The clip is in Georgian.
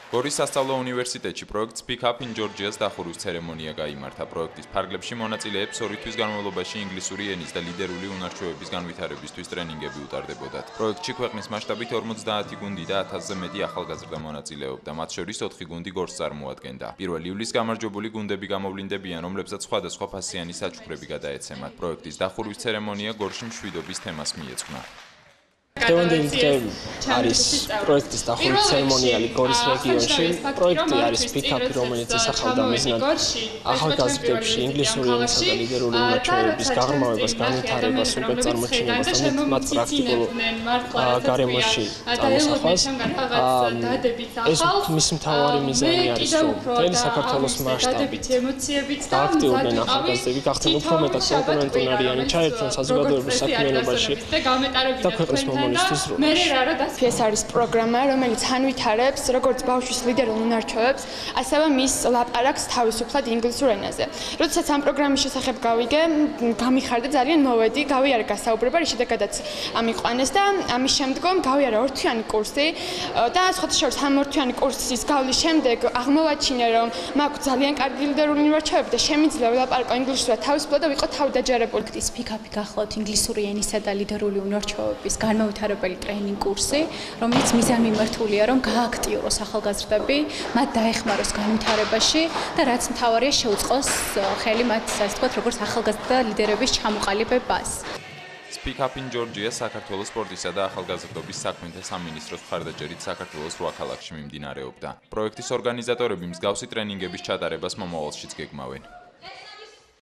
გორის სასწავლო უნივერსიტეტში პროექტ Speak Up in Georgia's დახურვის ცერემონია გაიმართა. პროექტის ფარგლებში მონაწილეებს 2 თვის განმავლობაში ინგლისური ენის და ლიდერული უნარჩვევების განვითარებისთვის ტრენინგები უტარდებოდათ. პროექტში ქვეყნის მასშტაბით 50 გუნდი და 1000-ზე მეტი ახალგაზრდა მონაწილეობდა. მათ შორის 4 გუნდი გორს წარმოადგენდა. 1 ივლისს გამარჯვებული გუნდები გამოვლინდებიან, რომლებსაც სხვადასხვა ფასიანი საჩუქრები გადაეცემათ. პროექტის დახურვის ცერემონია გორში მშვიდობის თემას მიეძღვნა. დღევანდელი დღე არის პროექტის დახურვის ცერემონიალი გორის რეგიონში. პროექტი არის Speak Up, რომელიც ესახავდა მიზნად ახალგაზრდებში ინგლისური ენისა და ლიდერული უნარჩვევების გაღრმავებას, განვითარებას, უკეთ წარმოჩინებას და მათ პრაქტიკულ გარემოში წარმოსახვას. ეს მისი მთავარი მიზანი არის, რომ მთელი საქართველოს მასშტაბით აქტიურდნენ ახალგაზრდები, გახდნენ უფრო მეტად კონკურენტუნარიანი, ჩაერთონ საზოგადოებრივ საქმიანობაში და ქვეყნის ეს არის პროგრამა, რომელიც ანვითარებს როგორც ბავშვის ლიდერულ უნარჩვევებს, ასევე მის ლაპარაკს თავისუფლად ინგლისურ ენაზე. როდესაც ამ პროგრამის შესახებ გავიგე, გამიხარდა ძალიან მოვედი, გავიარე გასაუბრება, რის შედეგადაც ამიყვანეს და ამის შემდგომ გავიარე 2-თვიანი კურსი და სხვათა შორის ამ 2-თვიანი კურსის გავლის შემდეგ აღმოვაჩინე, რომ მაქვს ძალიან კარგი ლიდერული უნარჩვევები და შემიძლია ვილაპარაკო ინგლისურად თავისუფლად და ვიყო თავდაჯერებული. Speak Up გახლავთ ინგლისური ენისა და ლიდერული უნარჩვევების განმავითარებელი ტრეინინგ კურსი, რომელიც მიზანმიმართულია, რომ გააქტიუროს ახალგაზრდები, მათ დაეხმაროს განვითარებაში და რაც მთავარია შეუწყოს ხელი მათ, ასე ვთქვათ, როგორც ახალგაზრდა ლიდერების ჩამოყალიბებას. Speak Up in Georgia საქართველოს სპორტისა და ახალგაზრდობის საქმეთა სამინისტროს მხარდაჭერით საქართველოს 8 ქალაქში მიმდინარეობდა. პროექტის ორგანიზატორები მსგავსი ტრენინგების ჩატარებას მომავალშიც გეგმავენ.